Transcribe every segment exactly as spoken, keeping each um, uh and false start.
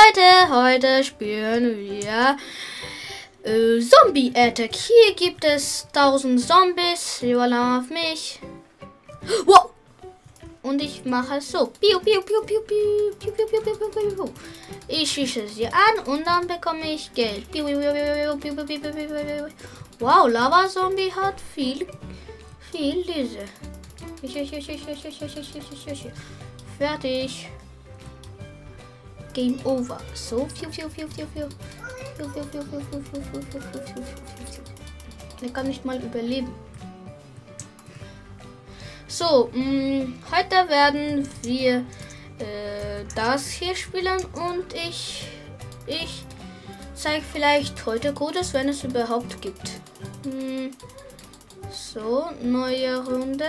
Leute, heute spielen wir äh, Zombie Attack. Hier gibt es tausend Zombies. Sie wollen auf mich. Wow. Und ich mache es so. Piu, piu, piu, piu, piu, piu, piu, piu, piu, piu, piu. Ich schieße sie an und dann bekomme ich Geld. Piu, piu, piu, piu, piu, piu, piu, piu, piu, piu. Wow, Lava Zombie hat viel, viel diese. Fertig. Game over. So, fiu, fiu, fiu, fiu, fiu. Fiu, fiu, fiu, fiu, fiu, fiu, fiu, fiu, fiu, fiu, fiu. Der kann nicht mal überleben. So, mh, heute werden wir äh, das hier spielen und ich, ich zeige vielleicht heute Codes, wenn es überhaupt gibt. Mh, so, neue Runde.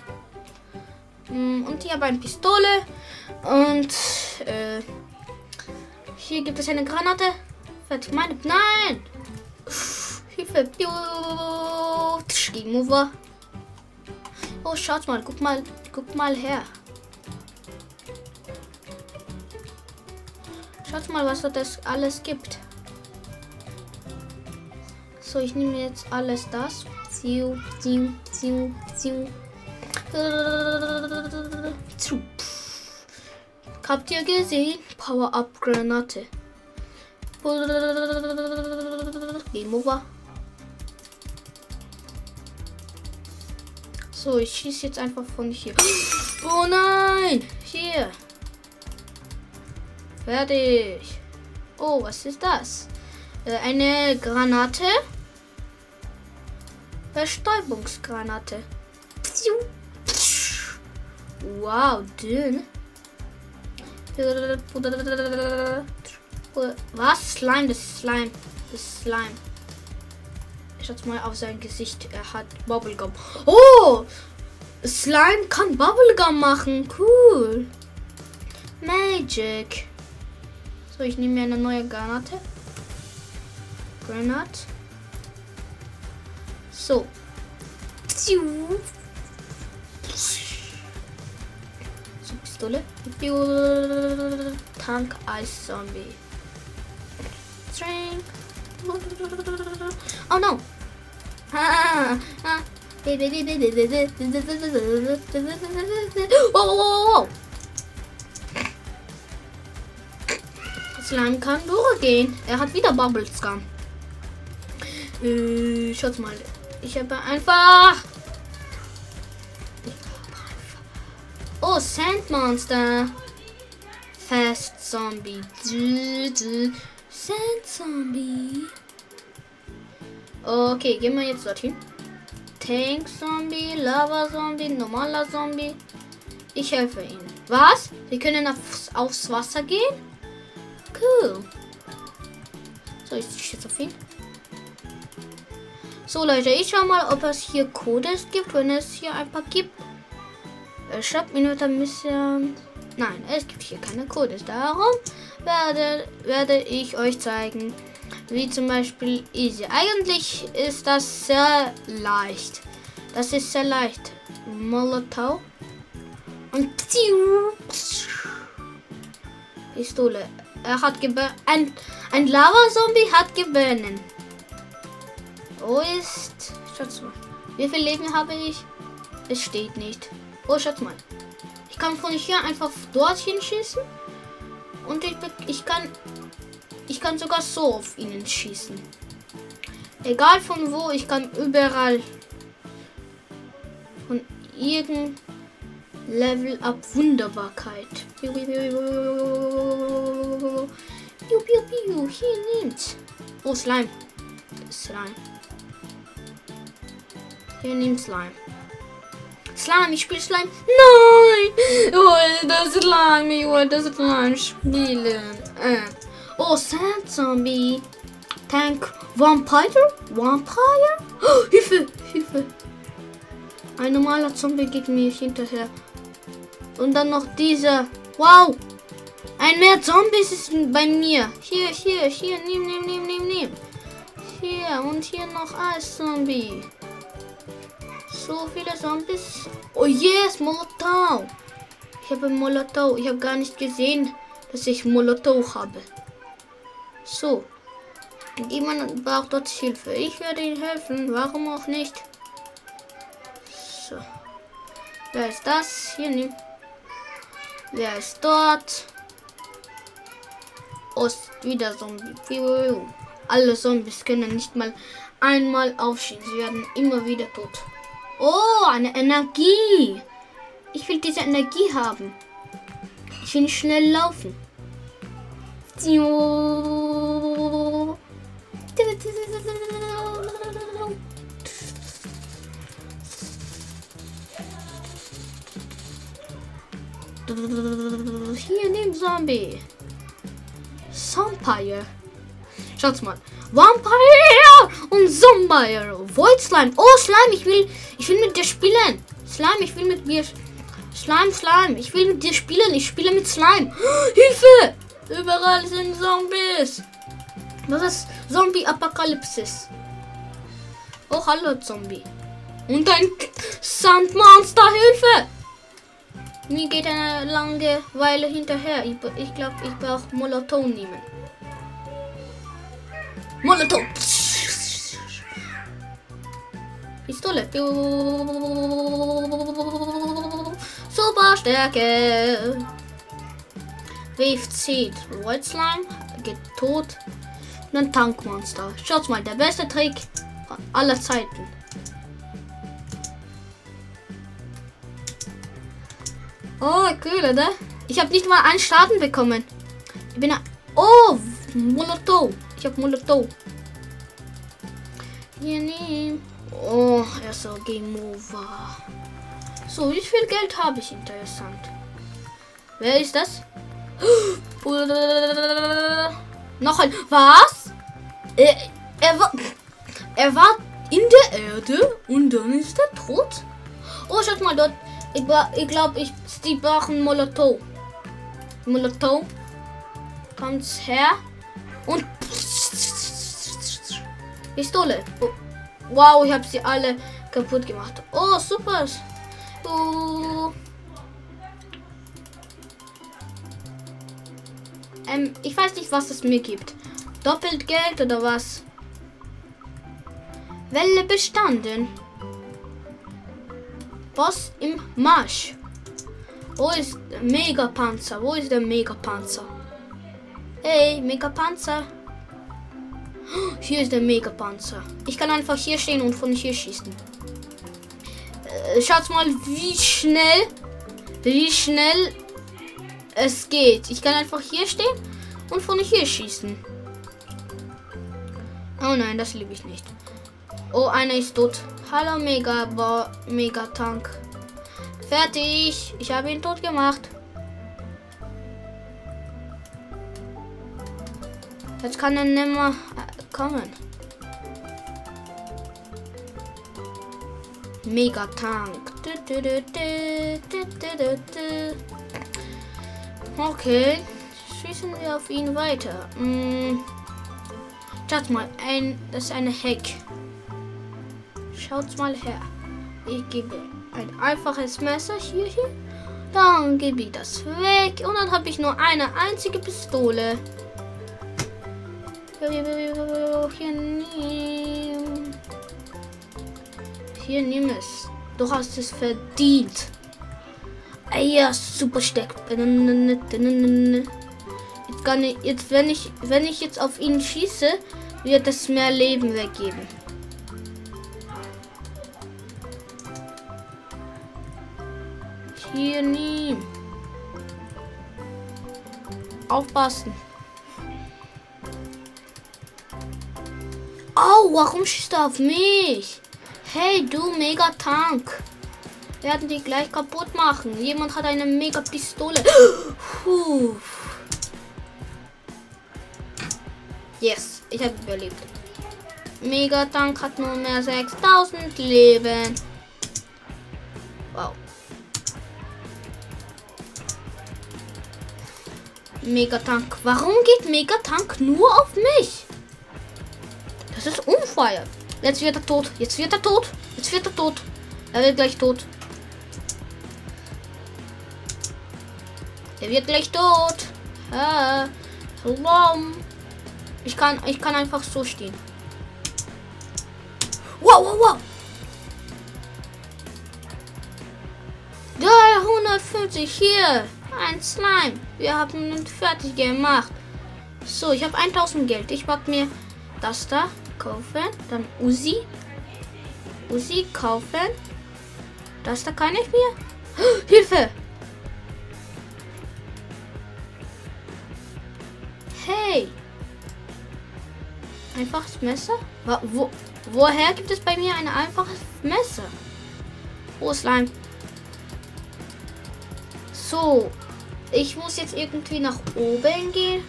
Mh, und ich habe eine Pistole und äh, hier gibt es eine Granate. Fertig, meine. Nein! Hilfe! Game over. Oh, schaut mal, guck mal, guck mal her. Schaut mal, was das alles gibt. So, ich nehme jetzt alles das. Ziu, ziu, ziu, ziu. Habt ihr gesehen? Power-Up-Granate. Game over. So, ich schieße jetzt einfach von hier. Oh nein! Hier. Fertig. Oh, was ist das? Äh, eine Granate. Bestäubungsgranate. Wow, dünn. Was? Slime, das ist Slime. Das ist Slime. Schaut mal auf sein Gesicht. Er hat Bubblegum. Oh! Slime kann Bubblegum machen. Cool. Magic. So, ich nehme mir eine neue Granate. Granate. So. So, Pistole. Tank Ice Zombie. String. Oh no! Ah, ah. Wow, wow, wow. Slime kann durchgehen. Er hat wieder Bubblescum. Äh, schaut mal. Ich habe einfach. Oh, Sand Monster. Fast Zombie. Sand Zombie. Okay, gehen wir jetzt dorthin. Tank Zombie, Lava Zombie, normaler Zombie. Ich helfe ihnen. Was? Wir können aufs, aufs Wasser gehen? Cool. So, ich schieße auf ihn. So Leute, ich schau mal, ob es hier Codes gibt, wenn es hier ein paar gibt. Schreibt mir nur ein bisschen. Nein, es gibt hier keine Codes. Darum werde, werde ich euch zeigen, wie zum Beispiel easy. Eigentlich ist das sehr leicht. Das ist sehr leicht. Molotov. Und Pistole. Er hat gewonnen. Ein, ein Lava-Zombie hat gewonnen. Wo ist. Schaut mal. Wie viel Leben habe ich? Es steht nicht. Oh, schaut mal. Ich kann von hier einfach dorthin schießen. Und ich, ich kann. Ich kann sogar so auf ihnen schießen. Egal von wo, ich kann überall von irgendeinem Level ab Wunderbarkeit. Piu, piu, piu, piu, piu. Hier nimmt. Oh, Slime. Slime. Hier nimmt Slime. Slime, ich spiele Slime. Nein! Oh, das Slime, ich wollte das Slime spielen. Äh. Oh, Sand Zombie. Tank. Vampire? Vampire? Oh, Hilfe! Hilfe! Ein normaler Zombie geht mir hinterher. Und dann noch dieser. Wow! Ein mehr Zombies ist bei mir. Hier, hier, hier. Nimm, nimm, nimm, nimm, nimm. Hier und hier noch ein Zombie. So viele Zombies. Oh yes, Molotov. Ich habe Molotov. Ich habe gar nicht gesehen, dass ich Molotov habe. So. Jemand braucht dort Hilfe. Ich werde ihm helfen. Warum auch nicht? So. Wer ist das? Hier nimm. Wer ist dort? Oh, ist wieder Zombie. Alle Zombies können nicht mal einmal aufstehen. Sie werden immer wieder tot. Oh, eine Energie. Ich will diese Energie haben. Ich will schnell laufen. Hier, nimm Zombie. Vampire. Schaut mal. Vampire und Zombie. Void Slime. Oh, Slime, ich will, ich will mit dir spielen. Slime, ich will mit dir. Slime, Slime, ich will mit dir spielen. Ich spiele mit Slime. Hilfe! Überall sind Zombies. Das ist Zombie-Apokalypsis. Oh, hallo, Zombie. Und ein Sandmonster, Hilfe! Mir geht eine lange Weile hinterher. Ich, ich glaube, ich brauche Molotov nehmen. Molotov! Pistole. Super Stärke. Wave zieht. White Slime geht tot. Und ein Tankmonster. Schaut mal, der beste Trick aller Zeiten. Oh, cool, oder? Ich habe nicht mal einen Schaden bekommen. Ich bin ein... Oh, Molotov. Ich habe Molotov. Hier nehmen. Oh, er ist so Game Over. So, wie viel Geld habe ich? Interessant. Wer ist das? Noch ein... Was? Er, er, war, er war in der Erde und dann ist er tot? Oh, schaut mal dort. Ich, ich glaube, ich, die brauchen Molotov. Molotov. Kommt her. Und... Pistole. Oh. Wow, ich habe sie alle kaputt gemacht. Oh, super. Oh. Ähm, ich weiß nicht, was es mir gibt. Doppelt Geld oder was? Welle bestanden. Boss im Marsch. Wo ist der Megapanzer? Wo ist der Megapanzer? Hey, Megapanzer. Hier ist der Megapanzer. Ich kann einfach hier stehen und von hier schießen. Äh, schaut mal, wie schnell, wie schnell es geht. Ich kann einfach hier stehen und von hier schießen. Oh nein, das liebe ich nicht. Oh, einer ist tot. Hallo Mega, Mega Tank. Fertig. Ich habe ihn tot gemacht. Jetzt kann er nicht mehr äh, kommen. Mega Tank. Okay. Schießen wir auf ihn weiter. Hm. Schaut mal, ein, das ist eine Heck. Schaut mal her. Ich gebe ein einfaches Messer hier hin. Dann gebe ich das weg. Und dann habe ich nur eine einzige Pistole. Hier nimm. Hier nimm es. Du hast es verdient. Ah ja, super stark. Jetzt kann ich, jetzt, wenn ich, wenn ich jetzt auf ihn schieße, wird es mehr Leben weggeben. Hier nimm. Aufpassen. Oh, warum schießt er auf mich? Hey, du Mega Tank. Wir werden die gleich kaputt machen. Jemand hat eine Mega Pistole. Puh. Yes, ich habe überlebt. Mega Tank hat nur mehr sechstausend Leben. Wow. Mega Tank. Warum geht Mega Tank nur auf mich? Das ist unfair. Jetzt wird er tot. Jetzt wird er tot. Jetzt wird er tot. Er wird gleich tot. Er wird gleich tot. Äh, warum? Ich kann, ich kann einfach so stehen. Wow, wow, wow. dreihundertfünfzig hier. Ein Slime. Wir haben ihn fertig gemacht. So, ich habe tausend Geld. Ich mag mir das da kaufen. Dann Uzi. Uzi kaufen. Das da kann ich mir. Oh, Hilfe! Hey! Einfaches Messer? Wo, woher gibt es bei mir ein einfaches Messer? Oh, Slime. So, ich muss jetzt irgendwie nach oben gehen.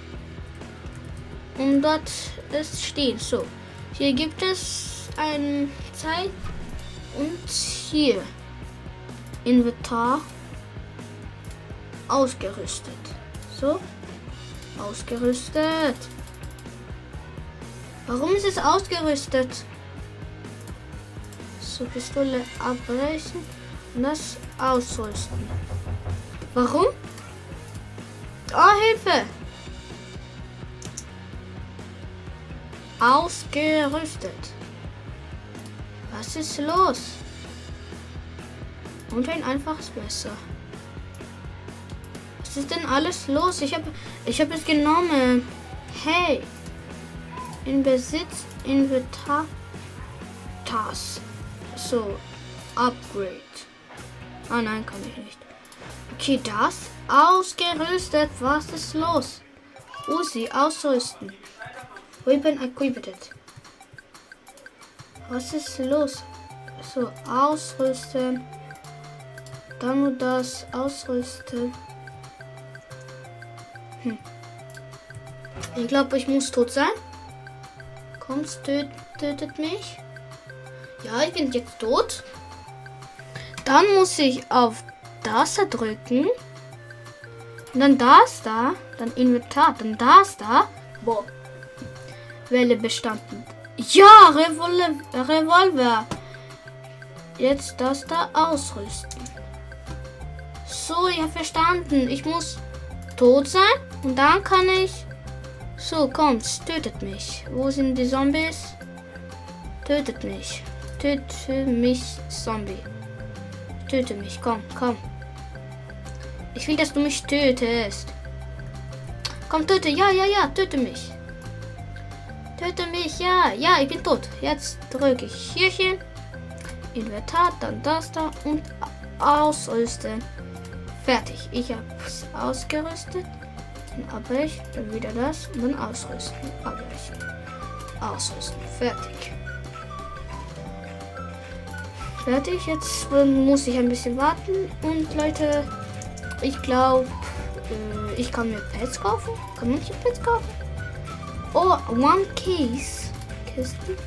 Und dort ist stehen. So, hier gibt es eine Zeit. Und hier. Inventar. Ausgerüstet. So. Ausgerüstet. Warum ist es ausgerüstet? So, Pistole abbrechen und das ausrüsten. Warum? Oh, Hilfe! Ausgerüstet. Was ist los? Und ein einfaches Messer. Was ist denn alles los? Ich habe ich habe es genommen. Hey. In Besitz, Inventar, Tas. So, Upgrade. Ah nein, kann ich nicht. Okay, das. Ausgerüstet. Was ist los? Uzi, ausrüsten. Weapon equipped. Was ist los? So, ausrüsten. Dann nur das ausrüsten. Hm. Ich glaube, ich muss tot sein. Kommt, töt, tötet mich. Ja, ich bin jetzt tot. Dann muss ich auf das da drücken. Und dann das da. Dann Inventar. Dann das da. Boah. Welle bestanden. Ja, Revol Revolver. Jetzt das da ausrüsten. So, ich habe verstanden. Ich muss tot sein. Und dann kann ich... So, kommt, tötet mich. Wo sind die Zombies? Tötet mich. Töte mich, Zombie. Töte mich, komm, komm. Ich will, dass du mich tötest. Komm, töte, ja, ja, ja, töte mich. Töte mich, ja, ja, ich bin tot. Jetzt drücke ich hierhin. Inventar, dann das da und ausrüsten. Fertig. Ich habe es ausgerüstet. Dann abbrechen, dann wieder das und dann ausrüsten. Abbrechen. Ausrüsten. Fertig. Fertig. Jetzt muss ich ein bisschen warten. Und Leute, ich glaube, äh, ich kann mir Pets kaufen. Kann man hier Pets kaufen? Oh, One Case. Kisten.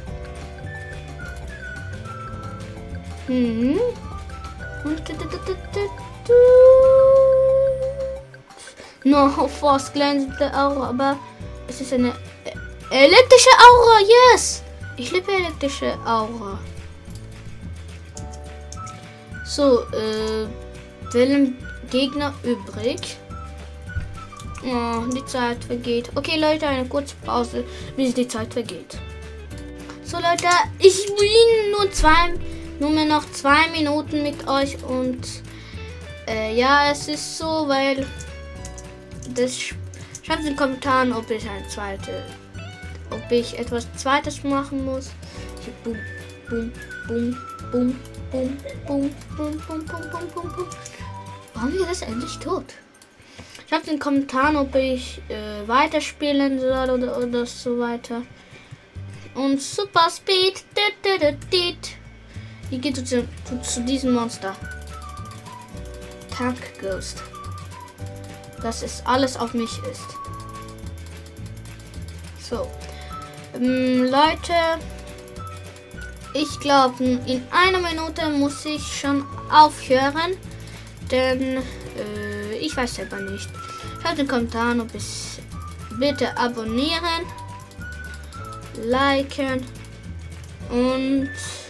Hm. Und noch fast glänzende Aura, aber es ist eine elektrische Aura, yes! Ich liebe elektrische Aura. So, äh, welchen Gegner übrig? Oh, die Zeit vergeht. Okay, Leute, eine kurze Pause, bis die Zeit vergeht. So, Leute, ich bin nur zwei, nur mehr noch zwei Minuten mit euch und äh, ja, es ist so, weil das schreibt in den Kommentaren, ob ich eine zweite, ob ich etwas Zweites machen muss. Hier, boom, boom, boom, boom, boom, boom, boom, boom, boom, boom, boom, boom. Warum ist das endlich tot? Schreibt in den Kommentaren, ob ich äh, weiterspielen soll oder, oder so weiter. Und Super Speed. Hier geht es zu, zu, zu diesem Monster. Tank Ghost. Dass es alles auf mich ist. So. Ähm, Leute. Ich glaube, in einer Minute muss ich schon aufhören. Denn äh, ich weiß selber nicht. Schreibt in den Kommentaren, ob es bitte abonnieren, liken und